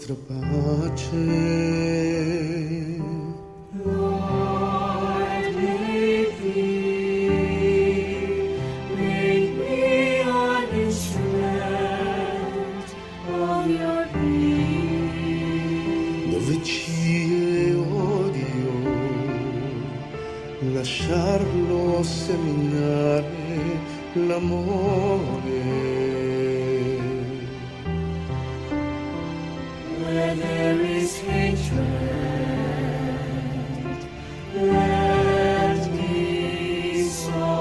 vostra pace. Lord, make me an instrument of your peace. Dove ci odio, lasciarlo seminare l'amore. Where there is hatred, let me sow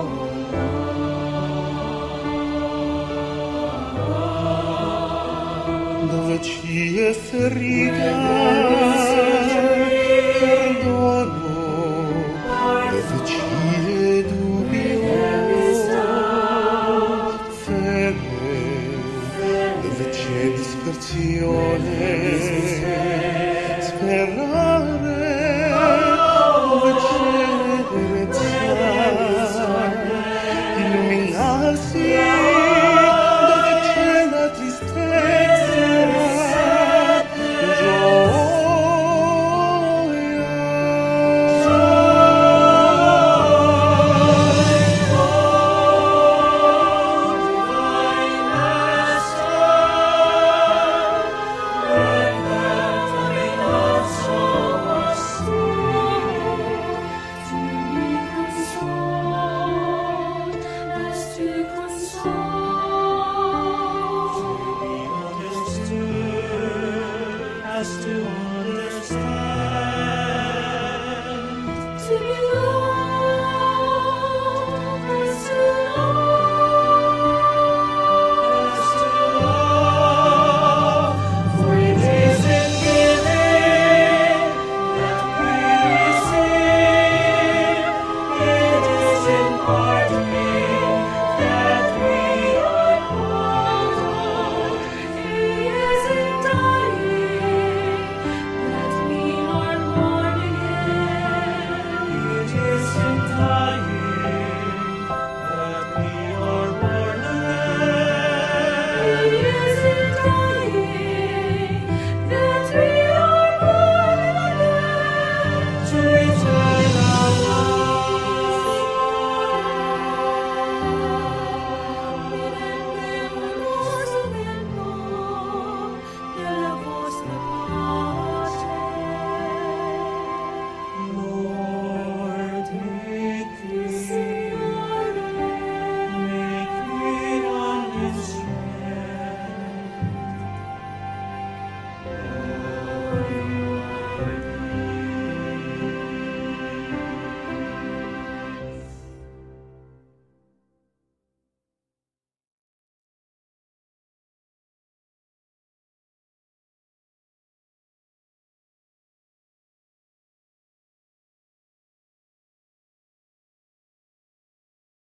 love. Dove ci è ferita, perdono. Dove ci è dubbio, fede. Dove c'è dispersione, sperare. Dove c'è tenerezza, illuminarsi. Dove c'è la tristezza, To be loved.